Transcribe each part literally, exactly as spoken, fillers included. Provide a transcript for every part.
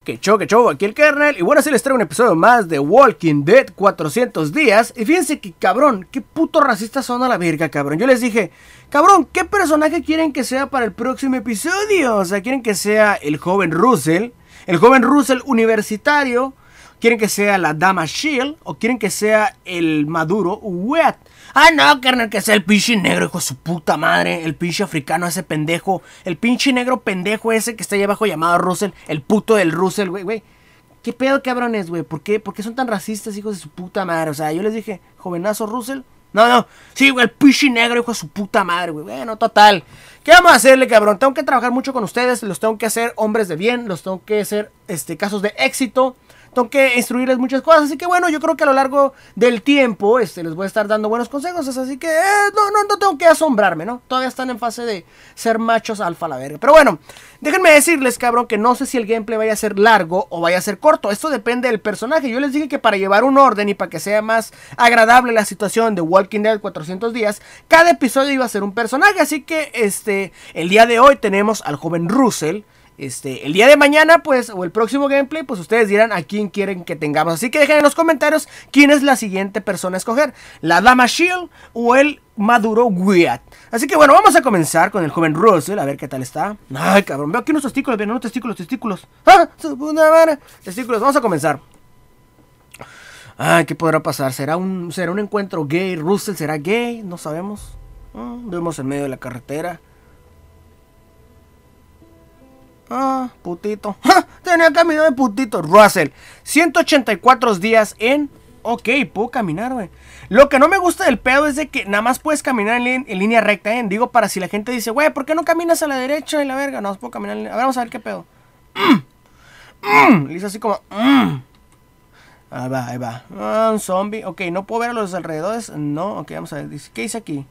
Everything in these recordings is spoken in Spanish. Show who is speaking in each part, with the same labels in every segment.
Speaker 1: Que show, que show, aquí el Kernel. Y bueno, así les traigo un episodio más de Walking Dead cuatrocientos días. Y fíjense que, cabrón, qué puto racistas son a la verga, cabrón. Yo les dije, cabrón, ¿qué personaje quieren que sea para el próximo episodio? O sea, quieren que sea el joven Russell, el joven Russell universitario. ¿Quieren que sea la dama Shield? ¿O quieren que sea el maduro Wet? Ah, no, carnal, que sea el pinche negro, hijo de su puta madre. El pinche africano, ese pendejo. El pinche negro pendejo ese que está ahí abajo llamado Russell. El puto del Russell, güey, güey. ¿Qué pedo, cabrones, güey? ¿Por qué? ¿Por qué son tan racistas, hijos de su puta madre? O sea, yo les dije, jovenazo Russell. No, no. Sí, güey, el pinche negro, hijo de su puta madre, güey. Bueno, total. ¿Qué vamos a hacerle, cabrón? Tengo que trabajar mucho con ustedes. Los tengo que hacer hombres de bien. Los tengo que hacer, este, casos de éxito. Tengo que instruirles muchas cosas, así que bueno, yo creo que a lo largo del tiempo este, les voy a estar dando buenos consejos, así que eh, no, no, no tengo que asombrarme, ¿no? Todavía están en fase de ser machos alfa a la verga. Pero bueno, déjenme decirles, cabrón, que no sé si el gameplay vaya a ser largo o vaya a ser corto. Esto depende del personaje. Yo les dije que para llevar un orden y para que sea más agradable la situación de Walking Dead cuatrocientos días, cada episodio iba a ser un personaje, así que este, el día de hoy tenemos al joven Russell. Este, el día de mañana, pues, o el próximo gameplay, pues ustedes dirán a quién quieren que tengamos. Así que dejen en los comentarios quién es la siguiente persona a escoger, la dama Shield o el maduro Wyatt. Así que bueno, vamos a comenzar con el joven Russell, a ver qué tal está. Ay, cabrón, veo aquí unos testículos, ven, unos testículos, testículos. ¡Ah! Su puta madre. Testículos, vamos a comenzar. Ay, ¿qué podrá pasar? ¿Será un, será un encuentro gay? ¿Russell será gay? No sabemos. Ah, vemos en medio de la carretera. Ah, putito. ¡Ja! Tenía camino de putito. Russell, ciento ochenta y cuatro días en... Ok, puedo caminar, güey. Lo que no me gusta del pedo es de que nada más puedes caminar en, en línea recta, ¿eh? Digo, para si la gente dice, güey, ¿por qué no caminas a la derecha y la verga? No, puedo caminar en línea. A ver, vamos a ver qué pedo. Mm. Mm. Le hice así como... Mm. Ahí va, ahí va. Ah, un zombie. Ok, no puedo ver a los alrededores. No, ok, vamos a ver. ¿Qué dice aquí?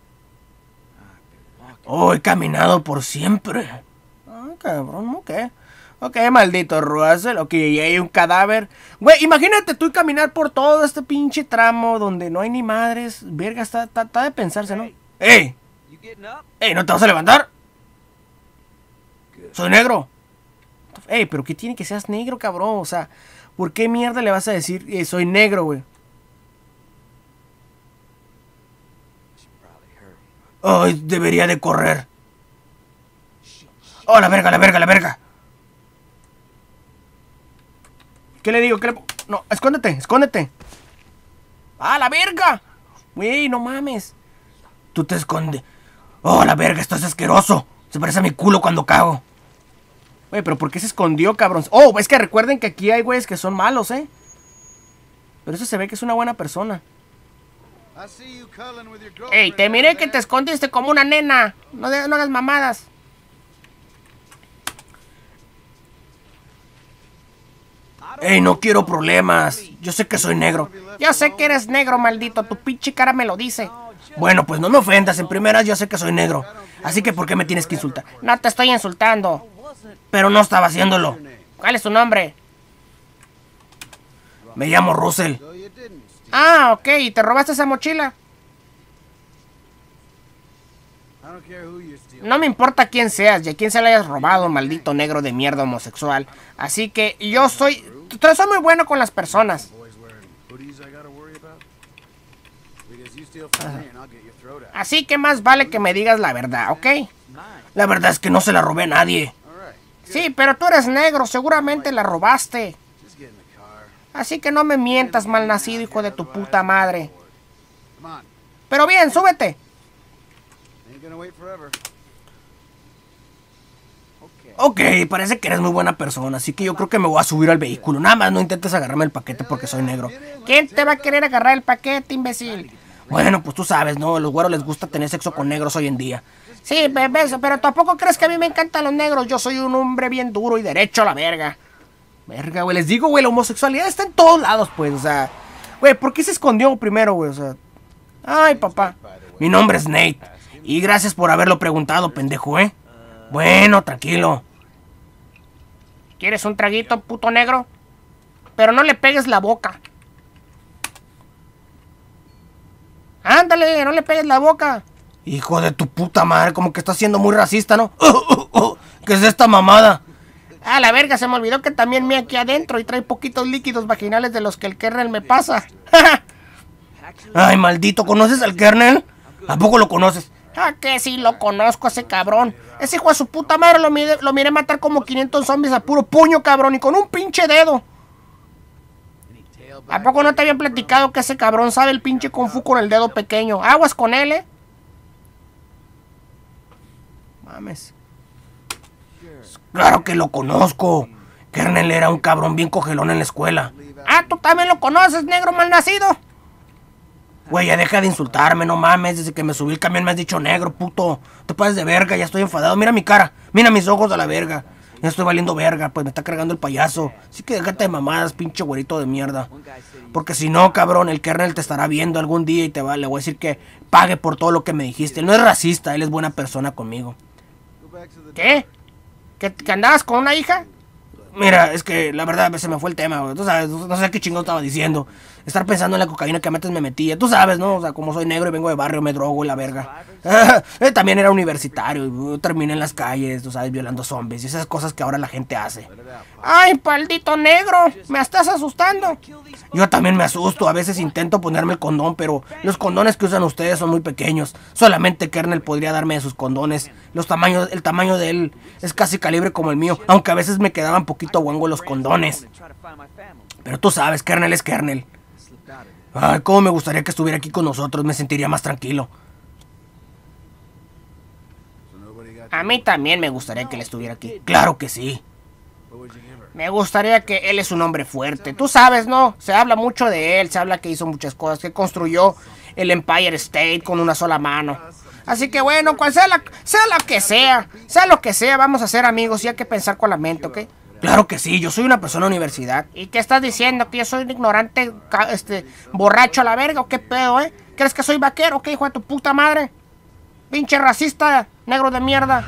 Speaker 1: Oh, he caminado por siempre. Ah, cabrón, ok. Ok, maldito Russell. Ok, y hay un cadáver. Güey, imagínate tú caminar por todo este pinche tramo donde no hay ni madres. Verga, está, está, está de pensarse, ¿no? ¡Ey! ¡Ey, no te vas a levantar! ¡Soy negro! ¡Ey, pero qué tiene que seas negro, cabrón! O sea, ¿por qué mierda le vas a decir eh, soy negro, güey? ¡Ay, debería de correr! ¡Oh, la verga, la verga, la verga! ¿Qué le digo? ¿Qué le... No, escóndete, escóndete. ¡Ah, la verga! Güey, no mames. Tú te escondes. ¡Oh, la verga, estás asqueroso! Se parece a mi culo cuando cago. Güey, pero ¿por qué se escondió, cabrón? Oh, es que recuerden que aquí hay güeyes que son malos, ¿eh? Pero eso se ve que es una buena persona. Ey, te miré que te escondiste como una nena. No, no hagas mamadas. Ey, no quiero problemas. Yo sé que soy negro. Yo sé que eres negro, maldito. Tu pinche cara me lo dice. Bueno, pues no me ofendas. En primeras yo sé que soy negro. Así que ¿por qué me tienes que insultar? No te estoy insultando. Pero no estaba haciéndolo. ¿Cuál es tu nombre? Me llamo Russell. Ah, ok. ¿Y te robaste esa mochila? No me importa quién seas y a quién se la hayas robado, maldito negro de mierda homosexual. Así que yo soy... Soy muy bueno con las personas. Así que más vale que me digas la verdad, ¿ok? La verdad es que no se la robé a nadie. Sí, pero tú eres negro, seguramente la robaste. Así que no me mientas, malnacido hijo de tu puta madre. Pero bien, súbete. Ok, parece que eres muy buena persona, así que yo creo que me voy a subir al vehículo. Nada más no intentes agarrarme el paquete porque soy negro. ¿Quién te va a querer agarrar el paquete, imbécil? Bueno, pues tú sabes, ¿no? A los güeros les gusta tener sexo con negros hoy en día. Sí, bebés, pero tampoco crees que a mí me encantan los negros. Yo soy un hombre bien duro y derecho a la verga. Verga, güey, les digo, güey, la homosexualidad está en todos lados, pues, o sea... Güey, ¿por qué se escondió primero, güey? O sea... Ay, papá. Mi nombre es Nate. Y gracias por haberlo preguntado, pendejo, ¿eh? Bueno, tranquilo. ¿Quieres un traguito, puto negro? Pero no le pegues la boca. Ándale, no le pegues la boca. Hijo de tu puta madre, como que estás siendo muy racista, ¿no? ¿Qué es esta mamada?
Speaker 2: Ah, la verga, se me olvidó que también me aquí adentro y trae poquitos líquidos vaginales de los que el kernel me pasa.
Speaker 1: Ay, maldito, ¿conoces al kernel? ¿A poco lo conoces?
Speaker 2: Ah, que sí, lo conozco ese cabrón. Ese hijo de su puta madre lo miré, lo miré matar como quinientos zombies a puro puño, cabrón, y con un pinche dedo. ¿A poco no te habían platicado que ese cabrón sabe el pinche kung fu con el dedo pequeño? Aguas con él, eh.
Speaker 1: Mames. Claro que lo conozco. Kernel era un cabrón bien cogelón en la escuela.
Speaker 2: Ah, tú también lo conoces, negro malnacido.
Speaker 1: Güey, ya deja de insultarme, no mames. Desde que me subí el camión me has dicho negro, puto. Te pases de verga, ya estoy enfadado. Mira mi cara, mira mis ojos a la verga. Ya estoy valiendo verga, pues me está cargando el payaso. Así que déjate de mamadas, pinche güerito de mierda. Porque si no, cabrón, el kernel te estará viendo algún día y te va, le voy a decir que pague por todo lo que me dijiste. Él no es racista, él es buena persona conmigo.
Speaker 2: ¿Qué? ¿Que, que andabas con una hija?
Speaker 1: Mira, es que la verdad se me fue el tema, güey. Tú sabes, no sé qué chingón estaba diciendo. Estar pensando en la cocaína que antes me metía. Tú sabes, ¿no? O sea, como soy negro y vengo de barrio, me drogo y la verga. Eh, también era universitario. Y terminé en las calles, tú sabes, violando zombies. Y esas cosas que ahora la gente hace.
Speaker 2: ¡Ay, maldito negro! ¡Me estás asustando!
Speaker 1: Yo también me asusto. A veces intento ponerme el condón, pero los condones que usan ustedes son muy pequeños. Solamente Kernel podría darme de sus condones. Los tamaños, el tamaño de él es casi calibre como el mío. Aunque a veces me quedaban poquito guango los condones. Pero tú sabes, Kernel es Kernel. Ay, cómo me gustaría que estuviera aquí con nosotros. Me sentiría más tranquilo.
Speaker 2: A mí también me gustaría que él estuviera aquí.
Speaker 1: Claro que sí.
Speaker 2: Me gustaría que él es un hombre fuerte. Tú sabes, ¿no? Se habla mucho de él. Se habla que hizo muchas cosas. Que construyó el Empire State con una sola mano. Así que bueno, cual sea la, sea lo que sea. Sea lo que sea, vamos a ser amigos. Y hay que pensar con la mente, ¿ok?
Speaker 1: Claro que sí, yo soy una persona de universidad.
Speaker 2: ¿Y qué estás diciendo? ¿Que yo soy un ignorante, este, borracho a la verga o qué pedo, eh? ¿Crees que soy vaquero o qué, hijo de tu puta madre? Pinche racista, negro de mierda.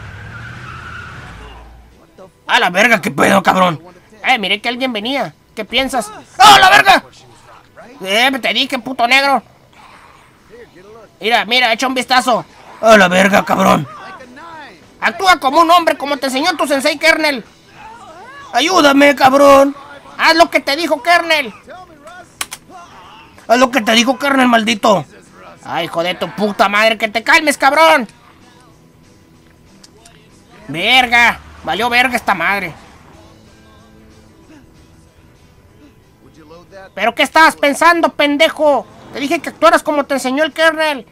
Speaker 1: A la verga, qué pedo, cabrón.
Speaker 2: Eh, miré que alguien venía. ¿Qué piensas? ¡Oh, la verga! Eh, te dije, puto negro. Mira, mira, echa un vistazo.
Speaker 1: A la verga, cabrón.
Speaker 2: Actúa como un hombre, como te enseñó tu sensei Kernel.
Speaker 1: Ayúdame, cabrón.
Speaker 2: Haz lo que te dijo Kernel.
Speaker 1: Haz lo que te dijo Kernel, maldito.
Speaker 2: Ay, hijo de tu puta madre, que te calmes, cabrón. Verga, valió verga esta madre. ¿Pero qué estabas pensando, pendejo? Te dije que actuaras como te enseñó el Kernel.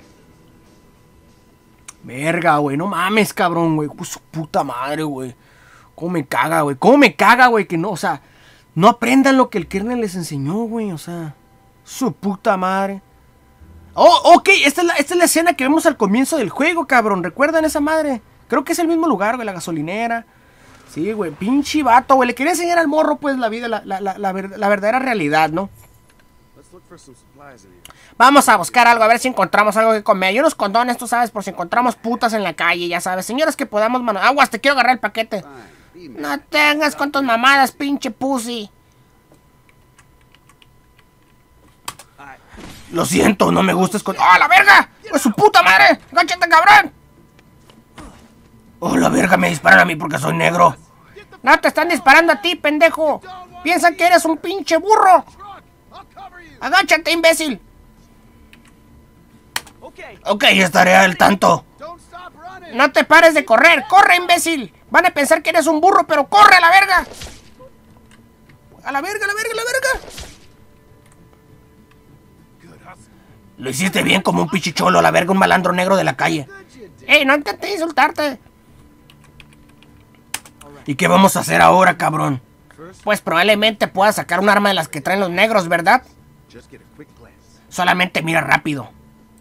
Speaker 1: Verga, güey, no mames, cabrón, güey. Su puta madre, güey. ¿Cómo me caga, güey? ¿Cómo me caga, güey? Que no, o sea, no aprendan lo que el Kernel les enseñó, güey. O sea, su puta madre. Oh, ok, esta es, la, esta es la escena que vemos al comienzo del juego, cabrón. ¿Recuerdan esa madre? Creo que es el mismo lugar, güey, la gasolinera. Sí, güey, pinche vato, güey. Le quería enseñar al morro, pues, la vida, la, la, la, la, ver, la verdadera realidad, ¿no? Vamos a buscar algo, a ver si encontramos algo que comer. Y unos condones, tú sabes, por si encontramos putas en la calle, ya sabes. Señoras que podamos, mano. Aguas, te quiero agarrar el paquete. No tengas con tus mamadas, pinche pussy. Lo siento, no me gusta esconder.
Speaker 2: ¡Oh, la verga! ¡Es su puta madre! ¡Gáchate, cabrón!
Speaker 1: ¡Oh, la verga! Me disparan a mí porque soy negro.
Speaker 2: No te están disparando a ti, pendejo. Piensan que eres un pinche burro. ¡Agáchate, imbécil!
Speaker 1: Ok, estaré al tanto.
Speaker 2: No te pares de correr. ¡Corre, imbécil! Van a pensar que eres un burro, pero corre a la verga. A la verga, a la verga, a la verga.
Speaker 1: Lo hiciste bien como un pichicholo, a la verga, un malandro negro de la calle.
Speaker 2: Ey, no intenté insultarte.
Speaker 1: ¿Y qué vamos a hacer ahora, cabrón?
Speaker 2: Pues probablemente puedas sacar un arma de las que traen los negros, ¿verdad?
Speaker 1: Solamente mira rápido.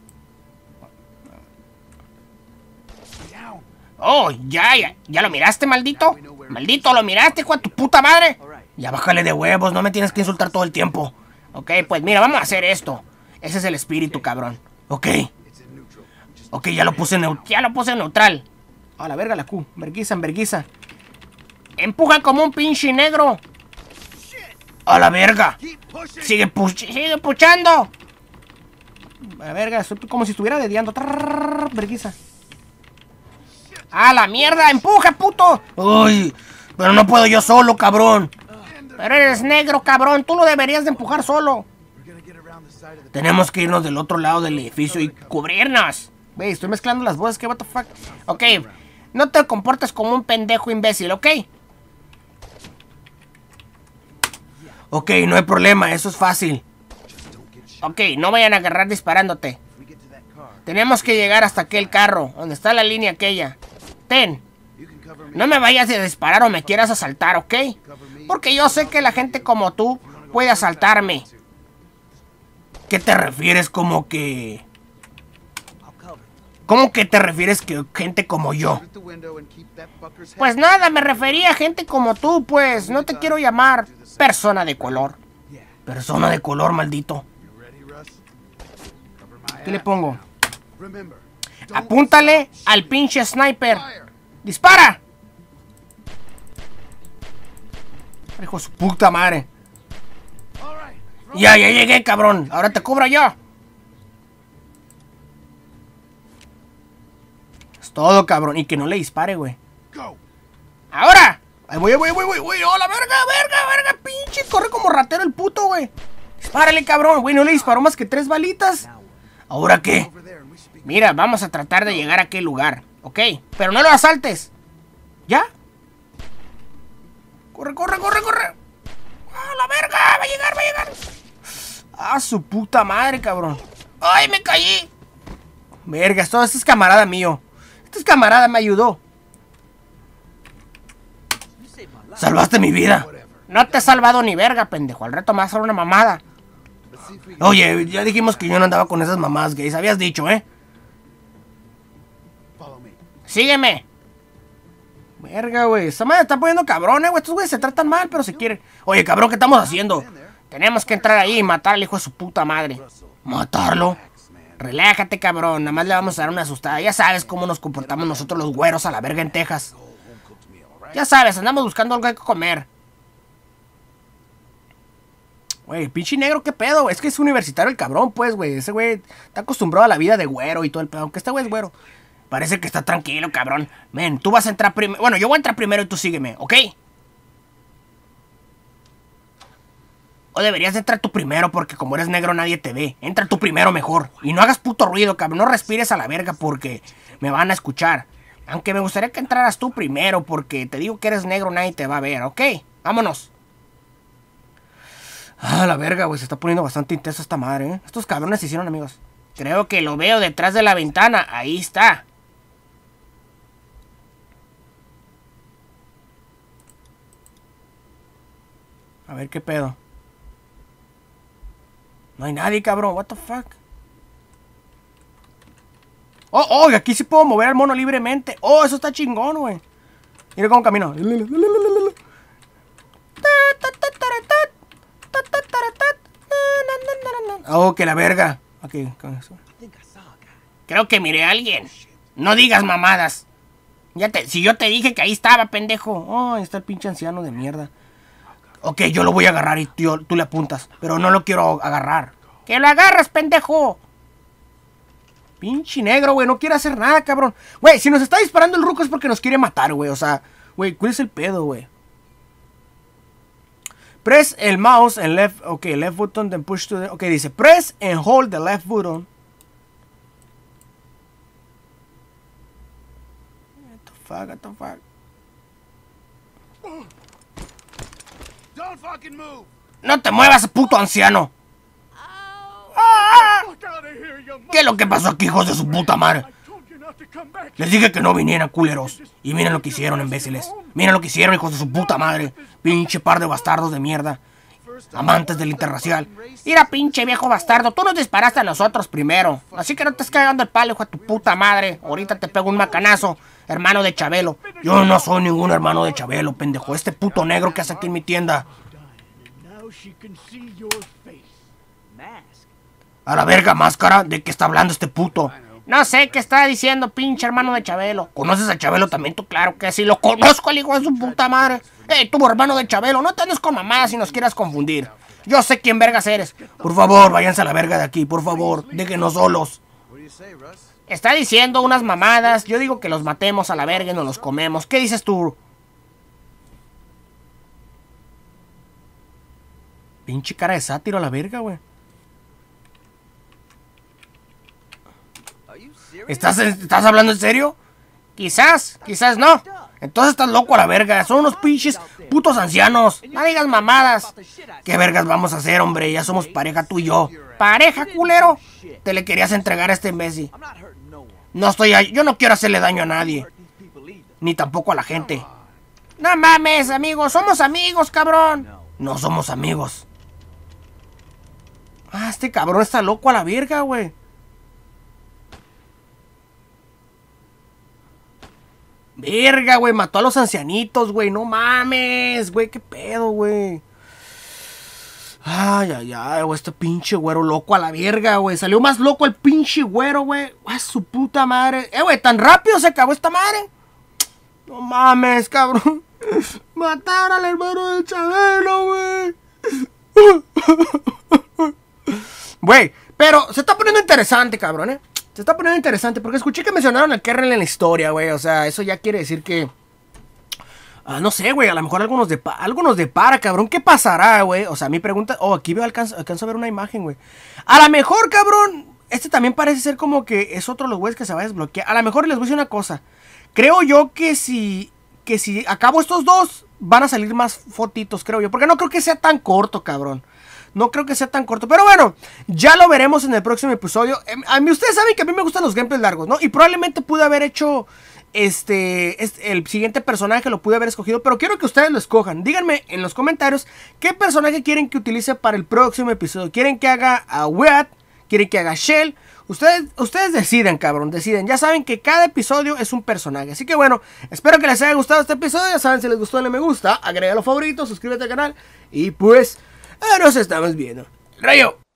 Speaker 2: Oh, ya, ya, ¿ya lo miraste, maldito? Maldito, ¿lo miraste, hijo de tu puta madre?
Speaker 1: Ya bájale de huevos, no me tienes que insultar todo el tiempo.
Speaker 2: Ok, pues mira, vamos a hacer esto. Ese es el espíritu, cabrón.
Speaker 1: Ok. Ok, ya lo puse neutral.
Speaker 2: Ya lo puse neutral.
Speaker 1: A la verga la Q, verguiza, verguiza.
Speaker 2: Empuja como un pinche negro.
Speaker 1: A la verga. Sigue push.
Speaker 2: Sigue puchando.
Speaker 1: A la verga, estoy como si estuviera dediando. Verguiza.
Speaker 2: ¡A la mierda! ¡Empuja, puto!
Speaker 1: Uy, Pero no puedo yo solo, cabrón.
Speaker 2: Pero eres negro, cabrón. Tú lo deberías de empujar solo.
Speaker 1: Tenemos que irnos del otro lado del edificio y
Speaker 2: cubrirnos.
Speaker 1: Wey, estoy mezclando las voces, ¿qué what the fuck?
Speaker 2: Ok, no te comportes como un pendejo imbécil, ¿ok?
Speaker 1: Ok, no hay problema, eso es fácil.
Speaker 2: Ok, no vayan a agarrar disparándote. Tenemos que llegar hasta aquel carro, donde está la línea aquella. Ten. No me vayas a disparar o me quieras asaltar, ¿ok? Porque yo sé que la gente como tú puede asaltarme.
Speaker 1: ¿Qué te refieres como que...? ¿Cómo que te refieres que gente como yo?
Speaker 2: Pues nada, me refería a gente como tú, pues. No te quiero llamar persona de color.
Speaker 1: Persona de color, maldito.
Speaker 2: ¿Qué le pongo? Apúntale al pinche sniper. ¡Dispara!
Speaker 1: Hijo de su puta madre.
Speaker 2: Ya, ya llegué, cabrón. Ahora te cubro yo.
Speaker 1: Es todo, cabrón. Y que no le dispare, güey.
Speaker 2: ¡Ahora!
Speaker 1: Ahí voy, voy, voy, voy, voy. ¡Oh, la verga, verga, verga! Pinche, corre como ratero el puto, güey. Dispárale, cabrón. Güey, no le disparó más que tres balitas. ¿Ahora qué?
Speaker 2: Mira, vamos a tratar de llegar a aquel lugar, ¿ok? Pero no lo asaltes.
Speaker 1: ¿Ya?
Speaker 2: Corre, corre, corre, corre. ¡Ah, la verga! ¡Va a llegar, va a llegar!
Speaker 1: ¡Ah, su puta madre, cabrón!
Speaker 2: ¡Ay, me caí!
Speaker 1: Verga, esto, este es camarada mío. Este es camarada, me ayudó. Salvaste mi vida.
Speaker 2: No te he salvado ni verga, pendejo. Al rato me vas a hacer una mamada.
Speaker 1: Oye, ya dijimos que yo no andaba con esas mamás gays. Habías dicho, ¿eh?
Speaker 2: Sígueme.
Speaker 1: Verga, güey. Esta madre está poniendo cabrón, eh, güey. Estos güeyes se tratan mal, pero se quieren. Oye, cabrón, ¿qué estamos haciendo?
Speaker 2: Tenemos que entrar ahí y matar al hijo de su puta madre.
Speaker 1: ¿Matarlo?
Speaker 2: Relájate, cabrón. Nada más le vamos a dar una asustada. Ya sabes cómo nos comportamos nosotros los güeros a la verga en Texas. Ya sabes, andamos buscando algo que comer.
Speaker 1: Güey, pinche negro, ¿qué pedo, güey? Es que es universitario el cabrón, pues, güey. Ese güey está acostumbrado a la vida de güero y todo el pedo. Aunque este güey es güero.
Speaker 2: Parece que está tranquilo, cabrón. Men, tú vas a entrar primero. Bueno, yo voy a entrar primero y tú sígueme, ¿ok? O deberías de entrar tú primero porque como eres negro nadie te ve. Entra tú primero mejor. Y no hagas puto ruido, cabrón. No respires a la verga porque me van a escuchar. Aunque me gustaría que entraras tú primero porque te digo que eres negro, nadie te va a ver, ¿ok? Vámonos.
Speaker 1: Ah, la verga, güey. Se está poniendo bastante intensa esta madre, ¿eh? Estos cabrones se hicieron amigos.
Speaker 2: Creo que lo veo detrás de la ventana. Ahí está.
Speaker 1: A ver qué pedo. No hay nadie, cabrón. What the fuck. Oh, oh, aquí sí puedo mover al mono libremente. Oh, eso está chingón, güey. Mira cómo camino. Oh, que la verga. Aquí, con eso.
Speaker 2: Creo que miré a alguien. No digas mamadas. Ya te, si yo te dije que ahí estaba, pendejo.
Speaker 1: Oh, ahí está el pinche anciano de mierda. Ok, yo lo voy a agarrar y tú, tú le apuntas. Pero no lo quiero agarrar.
Speaker 2: ¡Que lo agarras, pendejo!
Speaker 1: Pinche negro, güey. No quiere hacer nada, cabrón. Güey, si nos está disparando el ruco es porque nos quiere matar, güey. O sea, güey, ¿cuál es el pedo, güey? Press el mouse and left... Ok, left button, then push to the... Ok, dice, press and hold the left button. What the fuck, what the fuck.
Speaker 2: ¡No te muevas, puto anciano!
Speaker 1: ¿Qué es lo que pasó aquí, hijos de su puta madre? Les dije que no vinieran, culeros. Y miren lo que hicieron, imbéciles. Miren lo que hicieron, hijos de su puta madre. Pinche par de bastardos de mierda. Amantes del interracial.
Speaker 2: Mira, pinche viejo bastardo. Tú nos disparaste a nosotros primero. Así que no te estés cagando el palo, hijo de tu puta madre. Ahorita te pego un macanazo, hermano de Chabelo.
Speaker 1: Yo no soy ningún hermano de Chabelo, pendejo. Este puto negro que hace aquí en mi tienda. A la verga, máscara. ¿De qué está hablando este puto?
Speaker 2: No sé qué está diciendo, pinche hermano de Chabelo.
Speaker 1: ¿Conoces a Chabelo también tú?
Speaker 2: Claro que sí, lo conozco al hijo de su puta madre. Eh, tú, hermano de Chabelo, no te andes con mamadas si nos quieras confundir. Yo sé quién vergas eres.
Speaker 1: Por favor, váyanse a la verga de aquí, por favor. Déjenos solos.
Speaker 2: Está diciendo unas mamadas. Yo digo que los matemos a la verga y nos los comemos. ¿Qué dices tú?
Speaker 1: Pinche cara de sátiro a la verga, güey. ¿Estás, ¿Estás hablando en serio?
Speaker 2: Quizás, quizás no.
Speaker 1: Entonces estás loco a la verga. Son unos pinches putos ancianos.
Speaker 2: No digas mamadas.
Speaker 1: ¿Qué vergas vamos a hacer, hombre? Ya somos pareja tú y yo.
Speaker 2: ¿Pareja, culero?
Speaker 1: Te le querías entregar a este imbécil. No estoy ahí. Yo no quiero hacerle daño a nadie. Ni tampoco a la gente.
Speaker 2: No mames, amigos. Somos amigos, cabrón.
Speaker 1: No somos amigos. Ah, este cabrón está loco a la verga, güey. Verga, güey, mató a los ancianitos, güey. No mames, güey, qué pedo, güey. Ay, ay, ay, güey, este pinche güero loco a la verga, güey. Salió más loco el pinche güero, güey. A su puta madre. Eh, güey, tan rápido se acabó esta madre. No mames, cabrón. Mataron al hermano de Chabelo, güey. Güey, pero se está poniendo interesante, cabrón, eh. Se está poniendo interesante porque escuché que mencionaron al Kernel en la historia, güey. O sea, eso ya quiere decir que... Ah, no sé, güey, a lo mejor algunos de, algunos de para, cabrón. ¿Qué pasará, güey? O sea, mi pregunta... Oh, aquí veo, alcanzo, alcanzo a ver una imagen, güey. A lo mejor, cabrón, este también parece ser como que es otro de los güeyes que se va a desbloquear. A lo mejor les voy a decir una cosa. Creo yo que si... Que si acabo estos dos, van a salir más fotitos, creo yo. Porque no creo que sea tan corto, cabrón. No creo que sea tan corto, pero bueno, ya lo veremos en el próximo episodio. A mí, ustedes saben que a mí me gustan los gameplays largos, ¿no? Y probablemente pude haber hecho este, este, el siguiente personaje lo pude haber escogido, pero quiero que ustedes lo escojan. Díganme en los comentarios qué personaje quieren que utilice para el próximo episodio. ¿Quieren que haga a Wead? ¿Quieren que haga Shell? Ustedes, ustedes deciden, cabrón, deciden. Ya saben que cada episodio es un personaje. Así que bueno, espero que les haya gustado este episodio. Ya saben, si les gustó, dale me gusta, agrega los favoritos, suscríbete al canal y pues... Ah, nos estamos viendo. ¡Rayo!